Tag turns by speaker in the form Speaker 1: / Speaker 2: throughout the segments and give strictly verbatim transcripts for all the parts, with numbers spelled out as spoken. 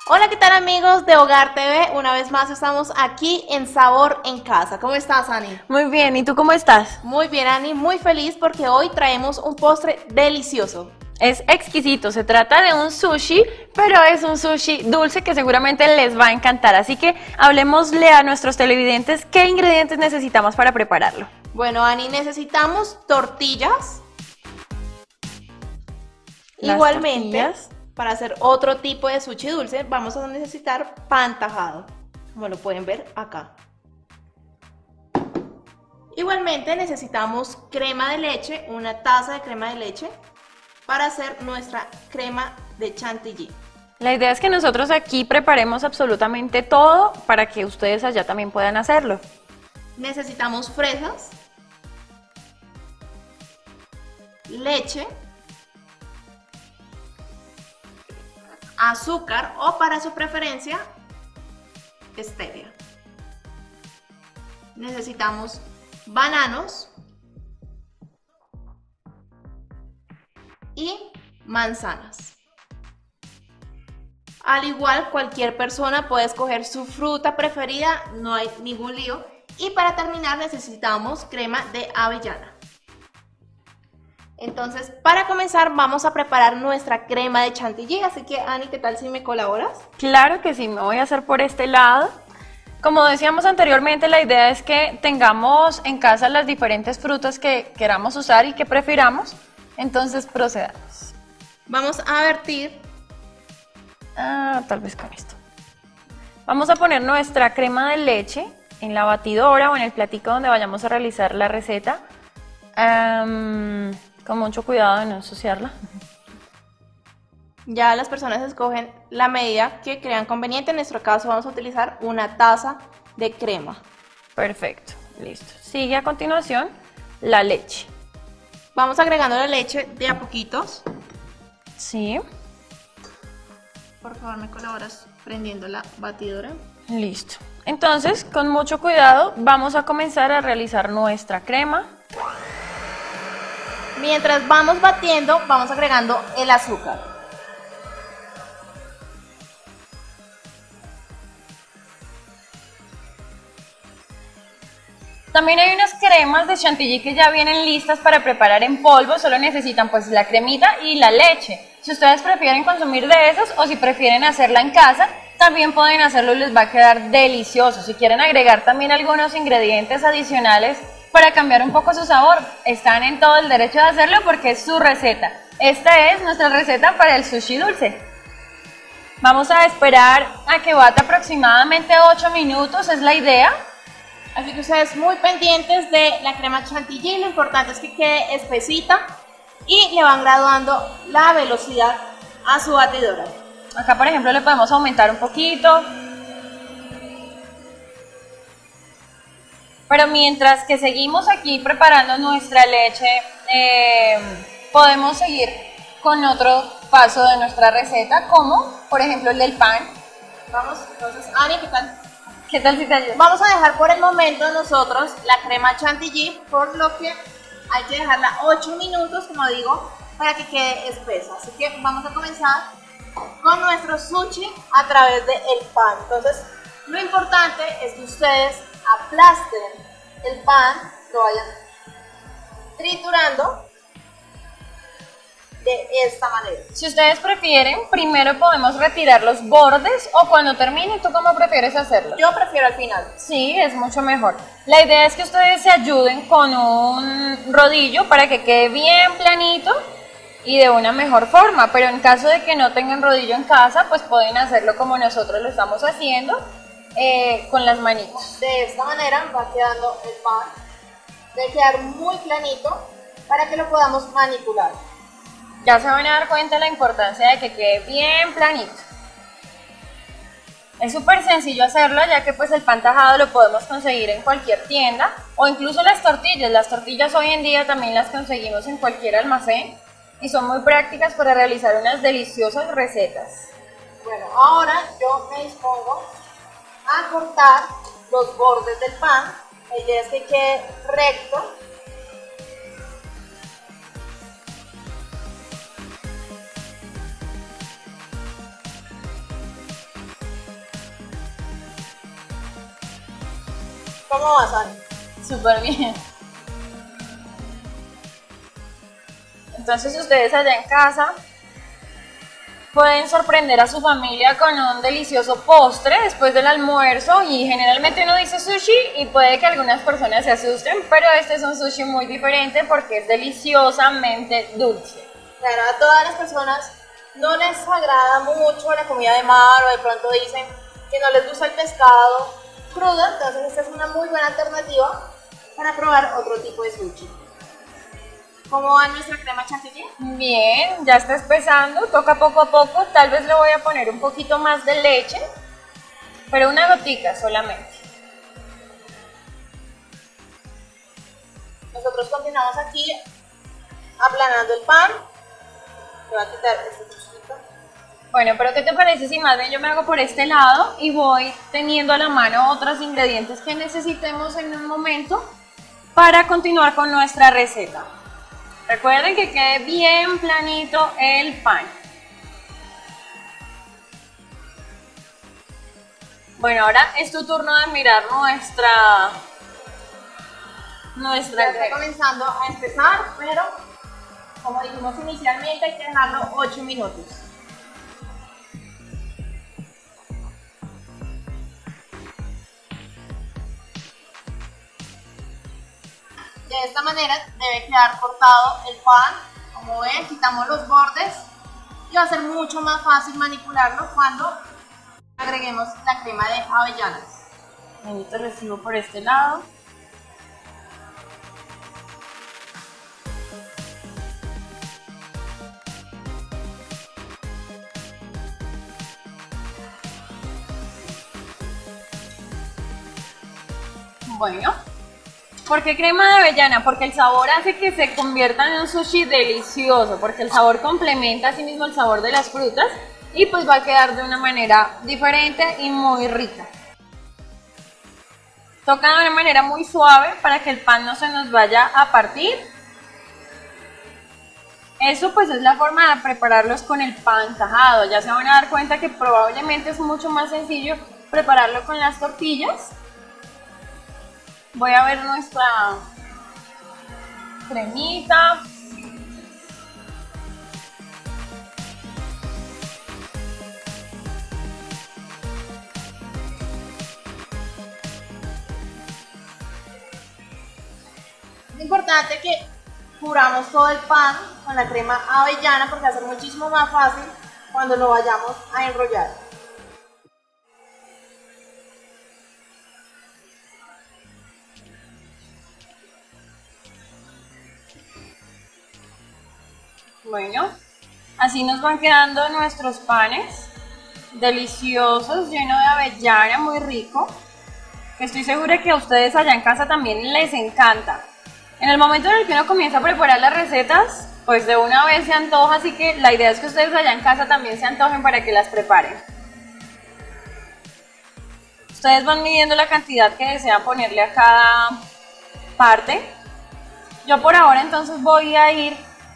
Speaker 1: Hola, ¿qué tal amigos de Hogar T V? Una vez más estamos aquí en Sabor en Casa. ¿Cómo estás, Ani?
Speaker 2: Muy bien, ¿y tú cómo estás?
Speaker 1: Muy bien, Ani, muy feliz porque hoy traemos un postre delicioso.
Speaker 2: Es exquisito, se trata de un sushi, pero es un sushi dulce que seguramente les va a encantar. Así que hablemosle a nuestros televidentes qué ingredientes necesitamos para prepararlo.
Speaker 1: Bueno, Ani, necesitamos tortillas.
Speaker 2: Las
Speaker 1: Igualmente,
Speaker 2: tortillas.
Speaker 1: para hacer otro tipo de sushi dulce, vamos a necesitar pan tajado, como lo pueden ver acá. Igualmente necesitamos crema de leche, una taza de crema de leche, para hacer nuestra crema de chantilly.
Speaker 2: La idea es que nosotros aquí preparemos absolutamente todo para que ustedes allá también puedan hacerlo.
Speaker 1: Necesitamos fresas, leche, azúcar o para su preferencia, stevia. Necesitamos bananos y manzanas. Al igual, cualquier persona puede escoger su fruta preferida, no hay ningún lío. Y para terminar necesitamos crema de avellana. Entonces, para comenzar vamos a preparar nuestra crema de chantilly, así que Ani, ¿qué tal si me colaboras?
Speaker 2: Claro que sí, me voy a hacer por este lado. Como decíamos anteriormente, la idea es que tengamos en casa las diferentes frutas que queramos usar y que prefiramos. Entonces procedamos.
Speaker 1: Vamos a vertir.
Speaker 2: Ah, tal vez con esto. Vamos a poner nuestra crema de leche en la batidora o en el platico donde vayamos a realizar la receta. Um, con mucho cuidado de no ensuciarla.
Speaker 1: Ya las personas escogen la medida que crean conveniente. En nuestro caso vamos a utilizar una taza de crema.
Speaker 2: Perfecto, listo. Sigue a continuación la leche.
Speaker 1: Vamos agregando la leche de a poquitos.
Speaker 2: Sí.
Speaker 1: Por favor, me colaboras prendiendo la batidora.
Speaker 2: Listo. Entonces, con mucho cuidado, vamos a comenzar a realizar nuestra crema.
Speaker 1: Mientras vamos batiendo, vamos agregando el azúcar.
Speaker 2: También hay unas cremas de chantilly que ya vienen listas para preparar en polvo, solo necesitan pues la cremita y la leche. Si ustedes prefieren consumir de esos o si prefieren hacerla en casa, también pueden hacerlo y les va a quedar delicioso. Si quieren agregar también algunos ingredientes adicionales para cambiar un poco su sabor, están en todo el derecho de hacerlo porque es su receta. Esta es nuestra receta para el sushi dulce. Vamos a esperar a que bata aproximadamente ocho minutos, es la idea.
Speaker 1: Así que ustedes muy pendientes de la crema chantilly, lo importante es que quede espesita y le van graduando la velocidad a su batidora.
Speaker 2: Acá por ejemplo le podemos aumentar un poquito. Pero mientras que seguimos aquí preparando nuestra leche, eh, podemos seguir con otro paso de nuestra receta, como por ejemplo el del pan.
Speaker 1: Vamos, entonces, Ani, ¿qué tal?
Speaker 2: ¿Qué tal si te ayudo?
Speaker 1: Vamos a dejar por el momento nosotros la crema chantilly, por lo que hay que dejarla ocho minutos, como digo, para que quede espesa. Así que vamos a comenzar con nuestro sushi a través del pan. Entonces, lo importante es que ustedes aplasten el pan, lo vayan triturando de esta manera.
Speaker 2: Si ustedes prefieren, primero podemos retirar los bordes o cuando termine, ¿tú cómo prefieres hacerlo?
Speaker 1: Yo prefiero al final.
Speaker 2: Sí, es mucho mejor. La idea es que ustedes se ayuden con un rodillo para que quede bien planito y de una mejor forma, pero en caso de que no tengan rodillo en casa, pues pueden hacerlo como nosotros lo estamos haciendo, eh, con las manitos.
Speaker 1: De esta manera va quedando el pan, debe quedar muy planito para que lo podamos manipular.
Speaker 2: Ya se van a dar cuenta de la importancia de que quede bien planito. Es súper sencillo hacerlo, ya que pues el pan tajado lo podemos conseguir en cualquier tienda o incluso las tortillas. Las tortillas hoy en día también las conseguimos en cualquier almacén y son muy prácticas para realizar unas deliciosas recetas.
Speaker 1: Bueno, ahora yo me dispongo a cortar los bordes del pan. La idea es que quede recto. ¿Cómo vas, Ani?
Speaker 2: Súper bien. Entonces ustedes allá en casa pueden sorprender a su familia con un delicioso postre después del almuerzo, y generalmente uno dice sushi y puede que algunas personas se asusten, pero este es un sushi muy diferente porque es deliciosamente dulce.
Speaker 1: Claro, a todas las personas no les agrada mucho la comida de mar, o de pronto dicen que no les gusta el pescado crudo, entonces esta es una muy buena alternativa para probar otro tipo de sushi. ¿Cómo va nuestra crema chantilly?
Speaker 2: Bien, ya está espesando, toca poco a poco, tal vez le voy a poner un poquito más de leche, pero una gotica solamente.
Speaker 1: Nosotros continuamos aquí aplanando el pan. Le voy a quitar este trocito.
Speaker 2: Bueno, pero ¿qué te parece si más bien yo me hago por este lado y voy teniendo a la mano otros ingredientes que necesitemos en un momento para continuar con nuestra receta? Recuerden que quede bien planito el pan. Bueno, ahora es tu turno de mirar nuestra... nuestra
Speaker 1: Ya está comenzando a empezar, pero como dijimos inicialmente hay que dejarlo ocho minutos. De esta manera debe quedar cortado el pan. Como ven, quitamos los bordes y va a ser mucho más fácil manipularlo cuando agreguemos la crema de avellanas.
Speaker 2: Ahí te recibo por este lado. Bueno, ¿por qué crema de avellana? Porque el sabor hace que se convierta en un sushi delicioso, porque el sabor complementa a sí mismo el sabor de las frutas y pues va a quedar de una manera diferente y muy rica. Toca de una manera muy suave para que el pan no se nos vaya a partir. Eso pues es la forma de prepararlos con el pan tajado. Ya se van a dar cuenta que probablemente es mucho más sencillo prepararlo con las tortillas. Voy a ver nuestra cremita.
Speaker 1: Es importante que cubramos todo el pan con la crema avellana porque va a ser muchísimo más fácil cuando lo vayamos a enrollar.
Speaker 2: Bueno, así nos van quedando nuestros panes deliciosos, llenos de avellana, muy rico. Estoy segura que a ustedes allá en casa también les encanta. En el momento en el que uno comienza a preparar las recetas, pues de una vez se antoja, así que la idea es que ustedes allá en casa también se antojen para que las preparen. Ustedes van midiendo la cantidad que desean ponerle a cada parte. Yo por ahora entonces voy a ir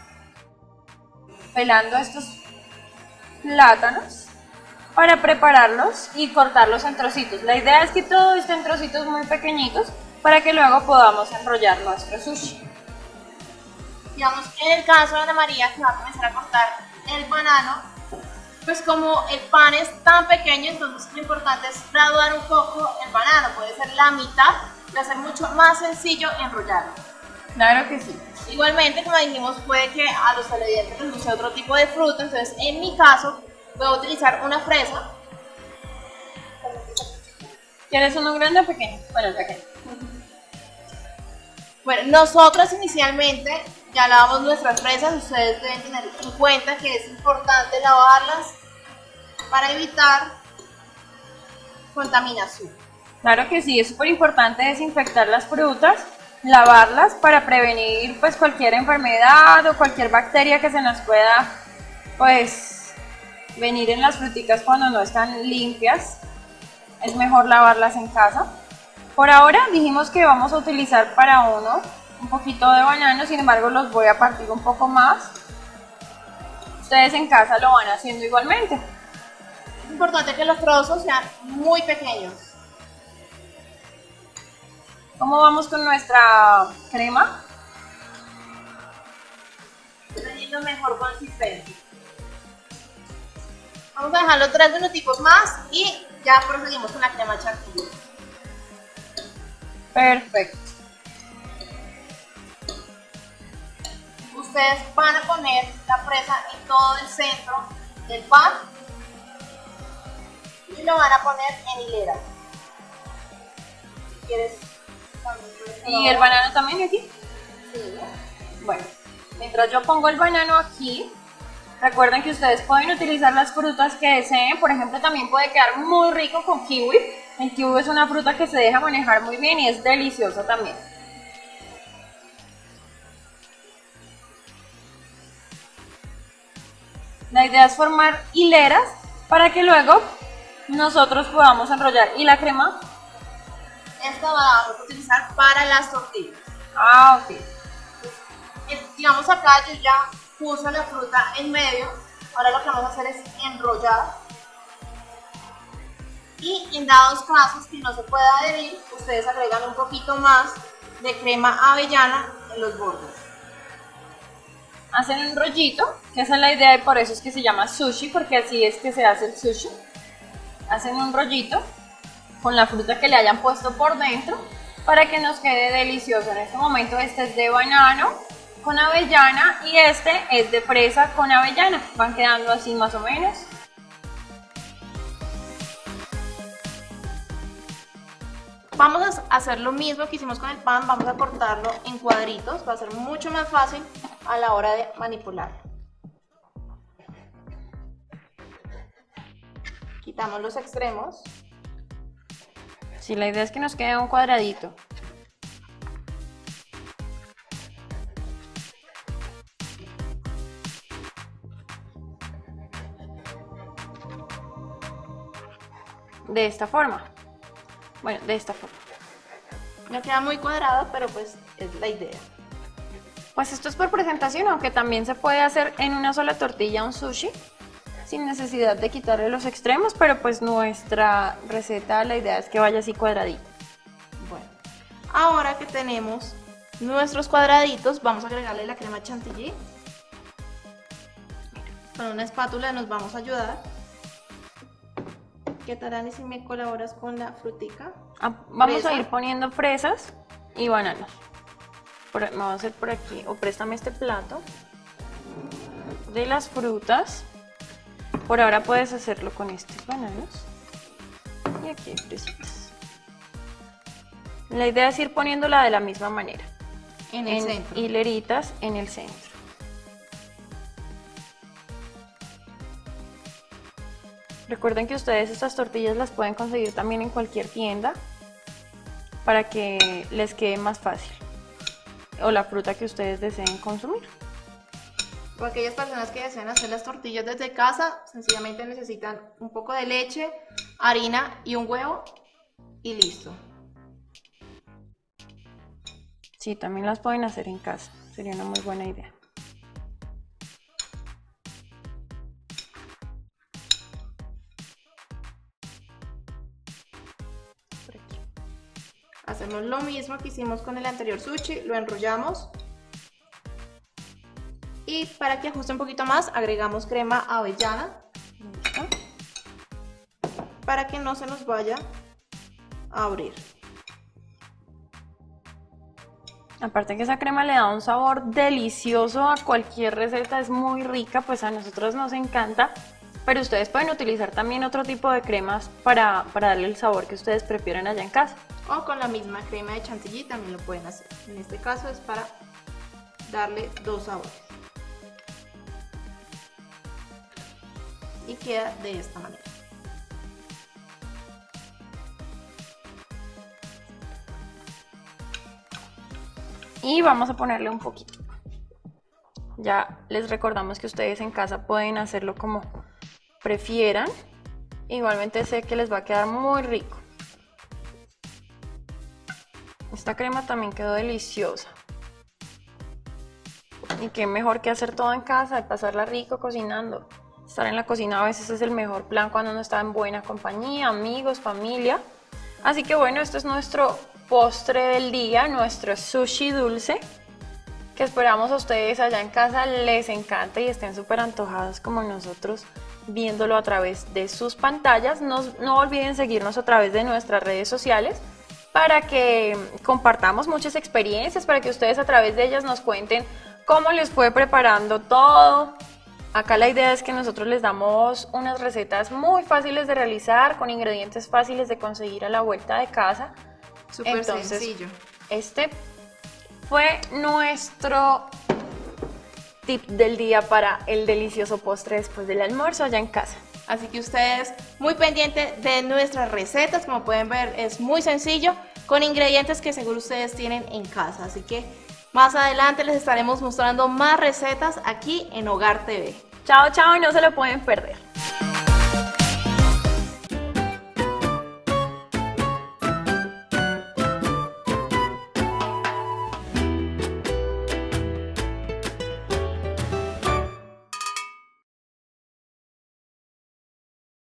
Speaker 2: pelando estos plátanos para prepararlos y cortarlos en trocitos. La idea es que todo esté en trocitos muy pequeñitos para que luego podamos enrollar nuestro sushi.
Speaker 1: Digamos, en el caso de Ana María, que va a comenzar a cortar el banano, pues como el pan es tan pequeño, entonces lo importante es graduar un poco el banano, puede ser la mitad, va a ser mucho más sencillo enrollarlo.
Speaker 2: Claro que sí.
Speaker 1: Igualmente, como dijimos, puede que a los televidentes les guste otro tipo de fruta, entonces en mi caso voy a utilizar una fresa.
Speaker 2: ¿Quieres uno grande o pequeño? Bueno, el pequeño.
Speaker 1: Bueno, nosotros inicialmente ya lavamos nuestras fresas, ustedes deben tener en cuenta que es importante lavarlas para evitar contaminación.
Speaker 2: Claro que sí, es súper importante desinfectar las frutas, lavarlas para prevenir pues cualquier enfermedad o cualquier bacteria que se nos pueda pues venir en las fruticas cuando no están limpias. Es mejor lavarlas en casa. Por ahora dijimos que vamos a utilizar para uno un poquito de banano, sin embargo los voy a partir un poco más. Ustedes en casa lo van haciendo igualmente.
Speaker 1: Es importante que los trozos sean muy pequeños.
Speaker 2: ¿Cómo vamos con nuestra crema?
Speaker 1: Teniendo mejor consistencia. Vamos a dejarlo tres minuticos más y ya proseguimos con la crema chantilly.
Speaker 2: Perfecto.
Speaker 1: Ustedes van a poner la fresa en todo el centro del pan y lo van a poner en hilera. Si quieres,
Speaker 2: ¿Y el banano también aquí?
Speaker 1: Sí.
Speaker 2: Bueno, mientras yo pongo el banano aquí, recuerden que ustedes pueden utilizar las frutas que deseen. Por ejemplo, también puede quedar muy rico con kiwi. El kiwi es una fruta que se deja manejar muy bien y es deliciosa también. La idea es formar hileras para que luego nosotros podamos enrollar. ¿Y la crema?
Speaker 1: Esta la vamos a utilizar para las tortillas.
Speaker 2: Ah, ok.
Speaker 1: Eh, Digamos acá yo ya puse la fruta en medio. Ahora lo que vamos a hacer es enrollar. Y en dados casos que no se pueda adherir, ustedes agregan un poquito más de crema avellana en los bordes.
Speaker 2: Hacen un rollito, que esa es la idea y por eso es que se llama sushi, porque así es que se hace el sushi. Hacen un rollito con la fruta que le hayan puesto por dentro para que nos quede delicioso. En este momento este es de banano con avellana y este es de fresa con avellana. Van quedando así más o menos.
Speaker 1: Vamos a hacer lo mismo que hicimos con el pan, vamos a cortarlo en cuadritos, va a ser mucho más fácil a la hora de manipularlo. Quitamos los extremos.
Speaker 2: Sí, la idea es que nos quede un cuadradito. De esta forma. Bueno, de esta forma.
Speaker 1: No queda muy cuadrado, pero pues es la idea.
Speaker 2: Pues esto es por presentación, aunque también se puede hacer en una sola tortilla un sushi sin necesidad de quitarle los extremos, pero pues nuestra receta, la idea es que vaya así cuadradito.
Speaker 1: Bueno, ahora que tenemos nuestros cuadraditos, vamos a agregarle la crema chantilly. Con una espátula nos vamos a ayudar. ¿Qué tal, Ani, si me colaboras con la frutica?
Speaker 2: Ah, vamos
Speaker 1: Fresa.
Speaker 2: a ir poniendo fresas y bananos. Por, me voy a hacer por aquí, o préstame este plato de las frutas. Por ahora puedes hacerlo con estos bananos. Y aquí hay fresitas. La idea es ir poniéndola de la misma manera.
Speaker 1: En el
Speaker 2: en
Speaker 1: centro.
Speaker 2: hileritas en el centro. Recuerden que ustedes estas tortillas las pueden conseguir también en cualquier tienda para que les quede más fácil, o la fruta que ustedes deseen consumir.
Speaker 1: Para aquellas personas que desean hacer las tortillas desde casa, sencillamente necesitan un poco de leche, harina y un huevo y listo.
Speaker 2: Sí, también las pueden hacer en casa, sería una muy buena idea.
Speaker 1: Hacemos lo mismo que hicimos con el anterior sushi, lo enrollamos y para que ajuste un poquito más agregamos crema avellana.
Speaker 2: ¿Listo?
Speaker 1: Para que no se nos vaya a abrir.
Speaker 2: Aparte que esa crema le da un sabor delicioso a cualquier receta, es muy rica, pues a nosotros nos encanta. Pero ustedes pueden utilizar también otro tipo de cremas para, para darle el sabor que ustedes prefieran allá en casa.
Speaker 1: O con la misma crema de chantilly también lo pueden hacer. En este caso es para darle dos sabores. Y queda de esta manera.
Speaker 2: Y vamos a ponerle un poquito. Ya les recordamos que ustedes en casa pueden hacerlo como prefieran. Igualmente sé que les va a quedar muy rico. Esta crema también quedó deliciosa. Y qué mejor que hacer todo en casa y pasarla rico cocinando. Estar en la cocina a veces es el mejor plan cuando uno está en buena compañía, amigos, familia. Así que bueno, este es nuestro postre del día, nuestro sushi dulce, que esperamos a ustedes allá en casa les encante y estén súper antojados como nosotros viéndolo a través de sus pantallas. No, no olviden seguirnos a través de nuestras redes sociales para que compartamos muchas experiencias, para que ustedes a través de ellas nos cuenten cómo les fue preparando todo. Acá la idea es que nosotros les damos unas recetas muy fáciles de realizar, con ingredientes fáciles de conseguir a la vuelta de casa.
Speaker 1: Súper
Speaker 2: Entonces,
Speaker 1: sencillo.
Speaker 2: Este fue nuestro tip del día para el delicioso postre después del almuerzo allá en casa.
Speaker 1: Así que ustedes muy pendientes de nuestras recetas, como pueden ver es muy sencillo, con ingredientes que seguro ustedes tienen en casa. Así que más adelante les estaremos mostrando más recetas aquí en Hogar T V.
Speaker 2: Chao, chao, y no se lo pueden perder.